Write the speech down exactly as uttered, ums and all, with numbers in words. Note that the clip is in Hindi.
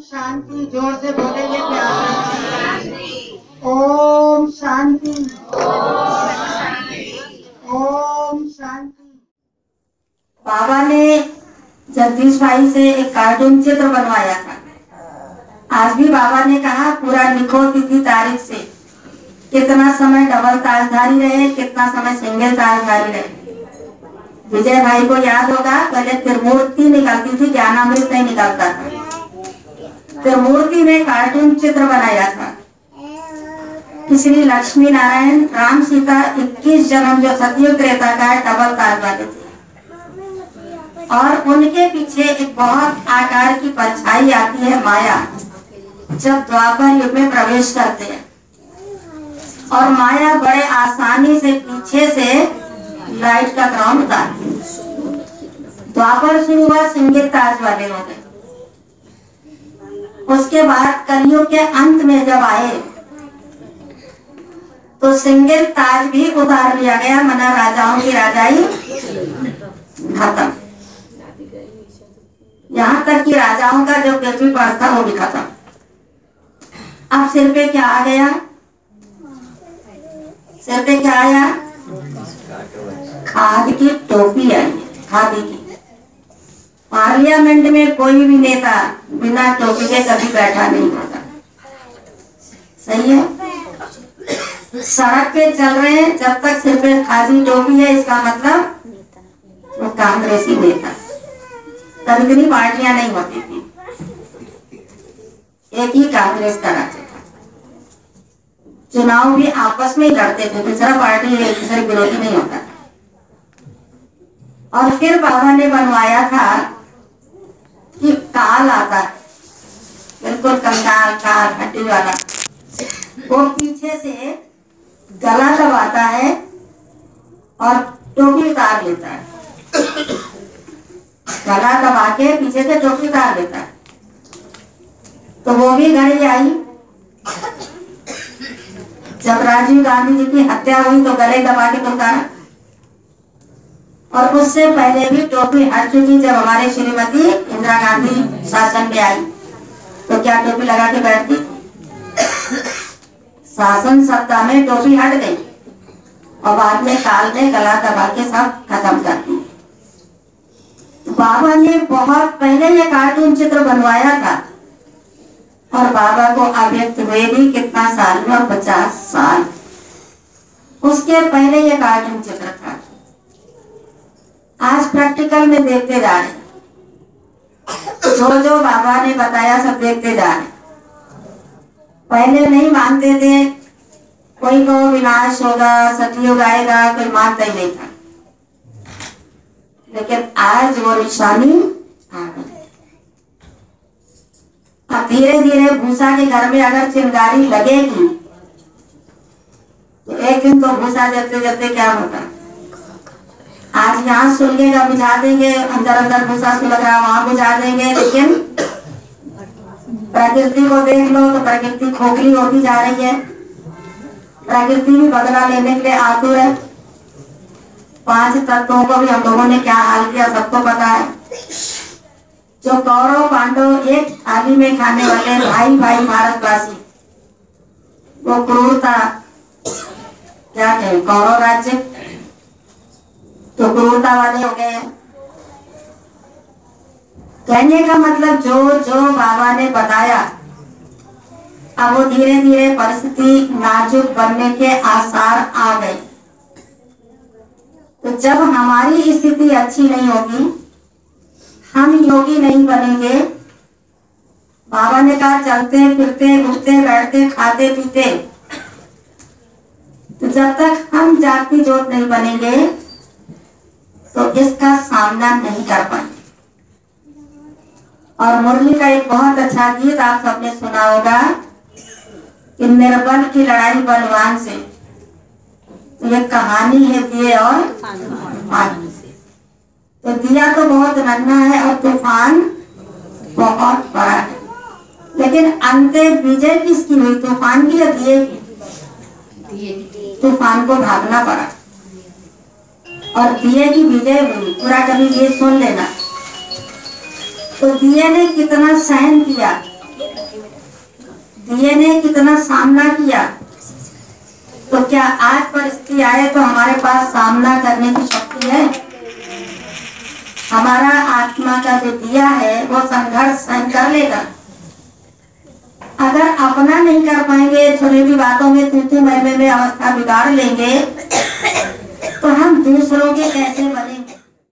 शांति। जोर से बोलेंगे प्यार से। ओम शांति। ओम शांति। बाबा ने जगदीश भाई से एक कार्टून चित्र बनवाया था। आज भी बाबा ने कहा पूरा लिखो तिथि तारीख से, कितना समय डबल ताजधारी रहे, कितना समय सिंगल ताजधारी रहे। विजय भाई को याद होगा, पहले त्रिमूर्ति निकलती थी, ज्ञानामृत नहीं निकलता था। त्रिमूर्ति ने कार्टून चित्र बनाया था। श्री लक्ष्मी नारायण राम सीता इक्कीस जन्म जो सतयुग त्रेता का डबल ताज वाले थे, और उनके पीछे एक बहुत आकार की परछाई आती है माया, जब द्वापर युग में प्रवेश करते हैं। और माया बड़े आसानी से पीछे से लाइट का ग्राउंड उतारती है। द्वापर शुरू हुआ, सिंगल ताज वाले हो गए। उसके बाद कलयुग के अंत में जब आए तो सिंगल ताज भी उतार लिया गया, मना राजाओं की राजाई खत्म। यहाँ तक कि राजाओं का जो पृथ्वी पर था वो भी खत्म। अब सिर पे क्या आ गया? सिर पे क्या आया? खादी की टोपी आई, खादी की। पार्लियामेंट में कोई भी नेता बिना टोपी के कभी बैठा नहीं होता, सही है। सड़क पे चल रहे हैं, जब तक सिर पे खादी टोपी है, इसका मतलब वो कांग्रेसी नेता। तब इतनी पार्टियां नहीं होती थी, एक ही कांग्रेस का राज्य था। चुनाव भी आपस में ही लड़ते थे, दूसरा पार्टी एक दूसरे विरोधी नहीं होता था। और फिर बाबा ने बनवाया था कि काल आता है, बिल्कुल कंकाल काल हड्डी वाला, वो पीछे से गला दबाता है और टोपी उतार लेता है। गला दबा के पीछे से टोपी उतार लेता है। तो वो भी घड़ी आई जब राजीव गांधी जी की हत्या हुई, तो गले दबा के तो उतारा। और उससे पहले भी टोपी हट चुकी, जब हमारे श्रीमती इंदिरा गांधी शासन में आई तो क्या टोपी लगा के बैठती? शासन सत्ता में टोपी हट गई और बाद में काल ने गला दबा के सब खत्म कर दी। बाबा ने बहुत पहले ये कार्टून चित्र बनवाया था, और बाबा को अव्यक्त हुए भी कितना साल में, और पचास साल। उसके पहले ये कार्टून चित्र था। आज प्रैक्टिकल में देखते जा रहे, जो जो बाबा ने बताया सब देखते जा रहे। पहले नहीं मानते थे, कोई को विनाश होगा, सतयुग आएगा, कोई मानता ही नहीं था। लेकिन आज वो निशानी आ गई। अब धीरे धीरे भूसा के घर में अगर चिंगारी लगेगी तो एक दिन तो भूसा जलते जलते क्या होगा। आज यहाँ सुलगेगा, बुझा देंगे, अंदर अंदर भूसा सुलग रहा वहां बुझा देंगे। लेकिन प्रकृति को देख लो तो प्रकृति खोखली होती जा रही है। प्रकृति भी बदला लेने के लिए आतुर है। पांच तत्वों को भी हम लोगों ने क्या हाल किया सबको पता है। जो कौरव पांडव एक थाली में खाने वाले भाई भाई भारतवासी, वो क्रूरता क्या कहें, कौरव राज्य तो क्रूरता वाले हो गए। कहने का मतलब जो जो बाबा ने बताया, अब वो धीरे धीरे परिस्थिति नाजुक बनने के आसार आ गए। तो जब हमारी स्थिति अच्छी नहीं होगी, हम योगी नहीं बनेंगे। बाबा ने कहा चलते फिरते उठते बैठते खाते पीते, तो जब तक हम जाति जोत नहीं बनेंगे तो इसका सामना नहीं कर पाएंगे। और मुरली का एक बहुत अच्छा गीत आप सबने सुना होगा कि निर्बल की लड़ाई बलवान से, तो ये कहानी है दिए और पानी से। तो दिया तो बहुत नन्हा है और तूफान बहुत बड़ा है, लेकिन अंते विजय किसकी हुई, तूफान की या दिए की? तूफान को भागना पड़ा और दिए की विजय हुई। पूरा कभी ये सुन लेना। तो दिए ने कितना सहन किया, दिए ने कितना सामना किया, तो क्या आज परिस्थिति आए तो हमारे पास सामना करने की शक्ति है? हमारा आत्मा का जो दिया है वो संघर्ष सहन कर लेगा। अगर अपना नहीं कर पाएंगे, छोटी भी बातों में तू तू मैं मैं में अवस्था बिगाड़ लेंगे, तो हम दूसरों के कैसे बनेंगे?